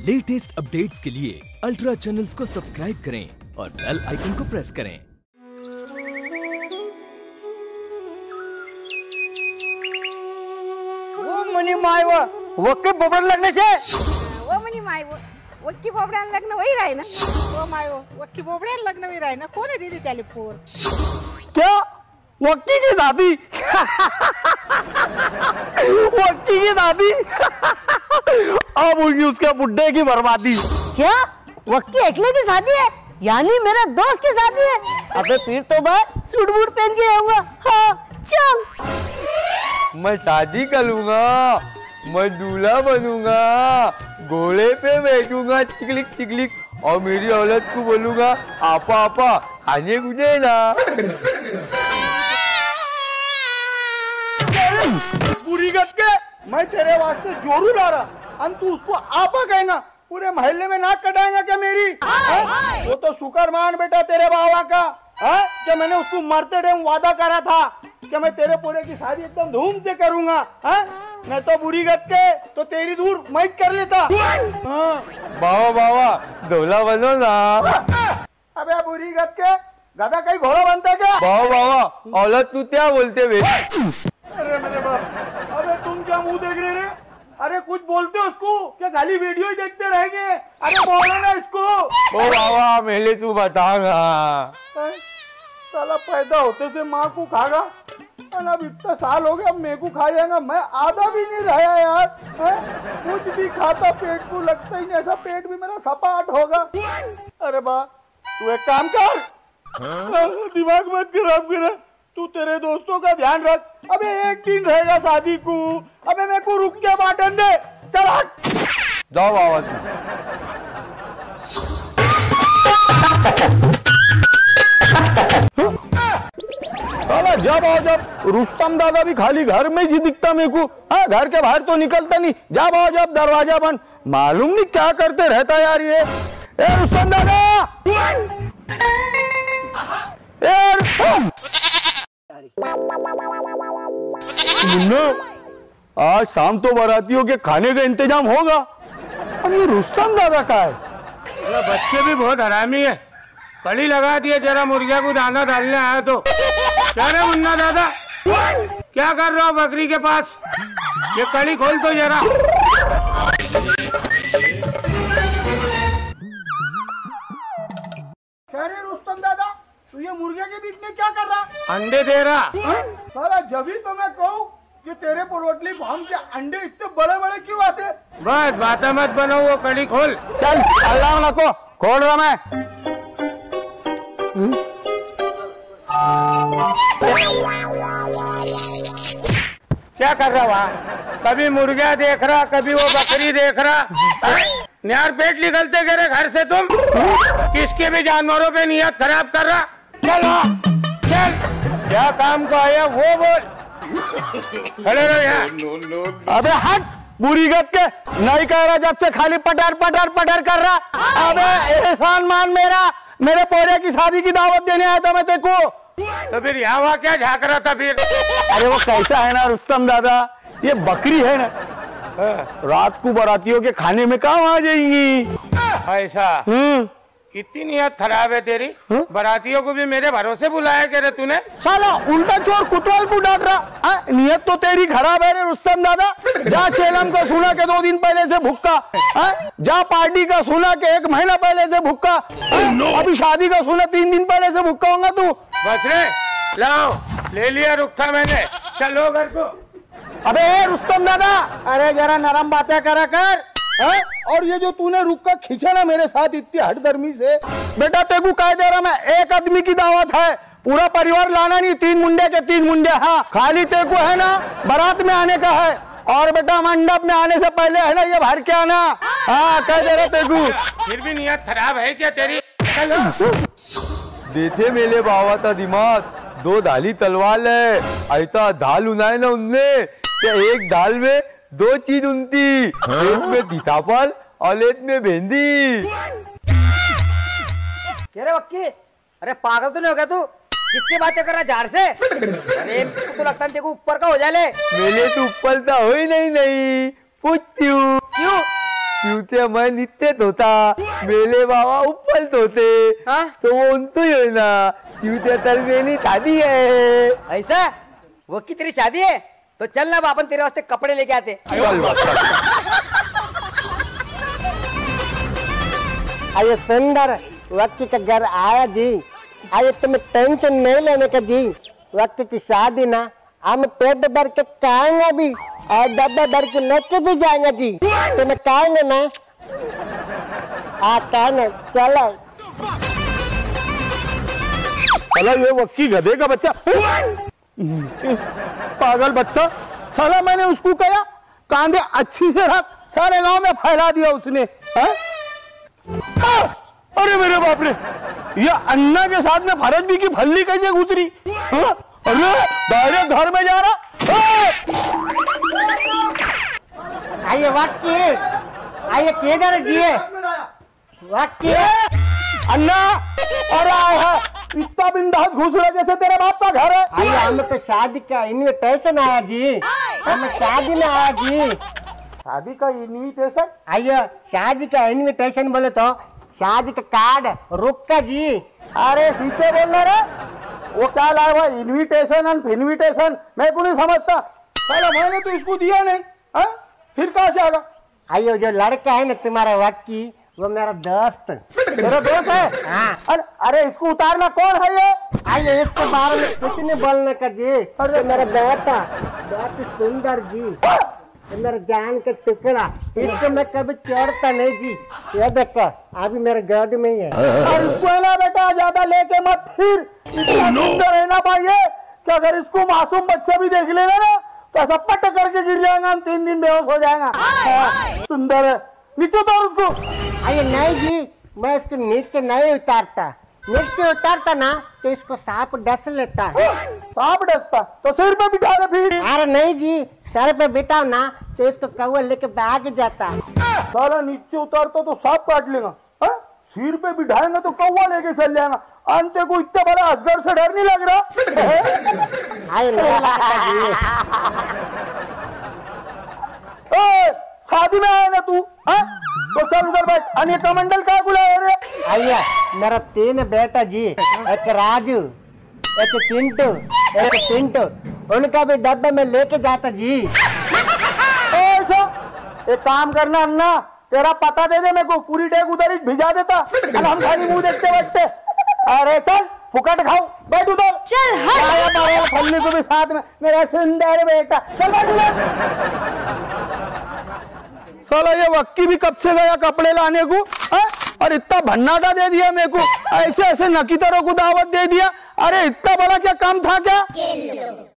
Latest updates के लिए ultra channels को सब्सक्राइब करें और बेल आइकन को प्रेस करें। वो मनी माय वक्की बोबड लगने से वो मनी माय वक्की बोबड्याला लग्न होई राही ना। वो माय वक्की बोबड्याला लग्न होई राही ना। कोण दिली त्याला पोर? क्या वक्की की दादी? वक्की की दादी अब होगी उसके बुड्ढे की बर्बादी। क्या वक्की अकेले की शादी है? यानी मेरे दोस्त की शादी है? अबे फिर तो मैं सूट बूट पहन के आऊंगा। हाँ चल। मैं शादी करूंगा, मैं दूल्हा बनूंगा, घोड़े पे बैठूंगा चिकलिक चिकलिक और मेरी औलाद को बोलूंगा आपा आपा खाने को देना। पूरी गत के मैं तेरे वास्ते जोरू ला रहा और तू उसको आपा कहेगा। पूरे मोहल्ले में नाक कटाएगा क्या मेरी? वो तो शुक्र मान बेटा तेरे बाबा का कि मैंने उसको मरते टाइम वादा करा था कि मैं तेरे पोरे की शादी एकदम धूम से करूंगा। मैं तो बुरी गत के तो तेरी दूर मैं कर लेता। बाबा बाबा धोला बनो ना। अबे बुरी गत के गधा कहीं घोड़ा बनता क्या? बाबा बाबा औलाद तू क्या बोलते बे? अरे मेरे बाप, अबे तुम क्या मुंह देख रहे रे? अरे कुछ बोलते हो उसको क्या? खाली वीडियो ही देखते रहेंगे? अरे बोलो ना इसको। ओ बाबा मेले तू बतागा। साला पैदा होते से माँ को खागा और अब इतना साल हो गया मेरे को खा जाएगा। मैं आधा भी नहीं रहा यार। कुछ भी खाता पेट को लगता ही नहीं। ऐसा पेट भी मेरा सपाट होगा। अरे बा तू एक काम कर, दिमाग मत खराब कर। तू तेरे दोस्तों का ध्यान रख। अबे एक दिन रहेगा शादी को। अबे मेरे को रुक के बाटन दे। चल हट जाओ बाबा। साला जब आओ जब रुस्तम दादा भी खाली घर में ही दिखता मेरे को। घर के बाहर तो निकलता नहीं। जब आओ जब दरवाजा बंद। मालूम नहीं क्या करते रहता यार ये। ए रुस्तम दादा, ए रुस्तम। मुन्ना आज शाम तो बारातियों के खाने का इंतजाम होगा। अब ये रुस्तम दादा का है? बच्चे भी बहुत हरामी है। कड़ी लगा दिए जरा मुर्गिया को दाना डालने आया तो। क्या रे मुन्ना दादा क्या कर रहा हो बकरी के पास? ये कड़ी खोल तो जरा। क्या रे रुस्तम दादा तू ये मुर्गिया के बीच में क्या कर रहा? अंडे दे रहा। साला जब ही तो मैं कहूँ कि तेरे पोल्ट्री फार्म के अंडे इतने बड़े बड़े क्यों आते? बस बातें मत बनो, वो कड़ी खोल। चल अल्लाह ना को खोल रहा मैं। क्या कर रहा वहाँ? कभी मुर्गिया देख रहा, कभी वो बकरी देख रहा। यार पेट निकलते गए घर से तुम। किसके भी जानवरों पे नियत खराब कर रहा। चल चल, क्या काम का आया वो बोल। खड़े रहो यहाँ। अबे हट बुरी गत के। नहीं कह रहा जब से खाली पटर पटर पटर कर रहा। अबे एहसान मान मेरे पोरे की शादी की दावत देने आया था मैं तेको। तो फिर यहाँ वहाँ क्या झाँक रहा था फिर? अरे वो कैसा है ना रुस्तम दादा, ये बकरी है ना, रात को बारातियों के खाने में कहाँ आ जाएंगी? ऐसा? कितनी नियत खराब है तेरी। बारातियों को भी मेरे भरोसे बुलाया करे तूने। साला उल्टा चोर कुतवाल को डांट रहा। नियत तो तेरी खराब है रे रुस्तम दादा। जा चेलम का सुना के 2 दिन पहले से भुक्का। जा पार्टी का सुना के 1 महीना पहले से भुक्का। अभी शादी का सुना 3 दिन पहले से भुक्का होगा तू। बस रे लाओ ले लिया रुखा मैंने। चलो घर को। अबे रुस्तम दादा अरे जरा नरम बातें करा कर। और ये जो तूने रुक कर खींचा ना मेरे साथ इतनी हठधर्मी से, बेटा तेको कह दे रहा मैं, एक आदमी की दावत है, पूरा परिवार लाना नहीं। 3 मुंडे के 3 मुंडे। हाँ खाली तेको है ना बारात में आने का है और बेटा मंडप में आने से पहले है ना ये भर के आना। हाँ कह दे रहा तेको। फिर भी नियत खराब है क्या तेरी? देते मेले बाबा था दिमाग 2 धाली तलवार है। ऐसा धाल उनाए ना उनने एक धाल में 2 चीज उनती। एक में सीताफल और एक में भेंदी। क्या रे वक्की, अरे पागल तो नहीं हो गया तू? कितनी बातें कर रहा झाड़ से? अरे तो लगता है तेको ऊपर का हो जाए। मेले तो ऊपर सा हो ही नहीं। पूछती हूँ क्यों? क्योंकि मैं नित्य धोता मेले बाबा उप्पल धोते तो वो उनको ही है ना क्योंकि तर मेरी शादी है। ऐसा वो की तेरी शादी है तो चल ना बापन तेरे वास्ते कपड़े लेके आते। आइए सुंदर वक्त का घर आया जी। आइए तुम्हें टेंशन नहीं लेने का जी। वक्त की शादी ना हम पेट भर के खाएंगे भी और डब्बा भर के लेके भी जाएंगे जी। तुम्हें खाएंगे ना खाएंगे चलो। साला ये वक्की गधे का बच्चा पागल बच्चा। साला मैंने उसको कहा कांधे अच्छी से रख सारे गांव में फैला दिया उसने। अरे मेरे बाप रे ये अन्ना के साथ में फरज भी की फल्ली कैसे गुजरी। अरे डायरेक्ट घर में जा रहा। आइए वक्की आइए किधर जी वक्की अन्ना और आया इतना बिंदास घुस रहा जैसे तेरे बाप का घर है। आइए हमें तो शादी का इन्विटेशन आया जी। हमें शादी में आया जी। शादी का इन्विटेशन? आइए शादी का इन्विटेशन बोले तो शादी का कार्ड रुक का जी। अरे सीधे बोलना रे वो क्या लाया हुआ इन्विटेशन एंड इन्विटेशन मैं को नहीं समझता। पहले मैंने तो इसको दिया नहीं है? फिर कहाँ से आगा? आइए जो लड़का है ना तुम्हारा वक्की वो मेरा दोस्त। तेरा दोस्त है? हाँ। अरे इसको उतारना कौन है ये? आइए इसके बारे में कुछ नहीं बोलने का जी। अरे मेरा बेटा बहुत सुंदर जी मेरा जान का टुकड़ा इसको मैं कभी छोड़ता नहीं जी। ये देखो अभी मेरे गोद में ही है। और इसको है ना बेटा ज्यादा लेके मत फिर इतना सुंदर है ना भाई ये कि अगर इसको मासूम बच्चा भी देख लेगा ना तो ऐसा पट करके गिर जाएगा 3 दिन बेहोश हो जाएगा। सुंदर है नीचे उतार उसको। अरे नहीं जी मैं इसको नीचे नहीं उतारता। नीचे उतारता ना तो इसको सांप डस लेता है। सांप डसता तो सिर पे बिठा ले फिर। अरे नहीं जी सर पे बिठाओ ना तो इसको कौवा लेके भाग जाता। साला नीचे उतारता तो सांप काट लेगा सिर पे बिठाएंगे तो कौवा लेके चल जाएगा। अंते को इतना बड़ा अजगर से डर नहीं लग रहा? शादी में आया ना तू तो चल उधर बैठ। अन्य कमंडल का बुलाया रे? आइया मेरा 3 बेटा जी एक राजू एक चिंटू एक पिंटू उनका भी डब्बे में लेके जाता जी। एक काम करना अन्ना तेरा पता दे दे मेरे को पूरी डेग उधर ही भिजा देता हम खाली मुंह देखते बैठते। अरे चल फुकट खाओ बैठ उधर। चल फल्ली को भी साथ में मेरा सुंदर बेटा चल साला ये वक्की भी कब से गया कपड़े लाने को और इतना भन्नाटा दे दिया मेरे को। ऐसे ऐसे नकीतरों को दावत दे दिया। अरे इतना बड़ा क्या काम था क्या?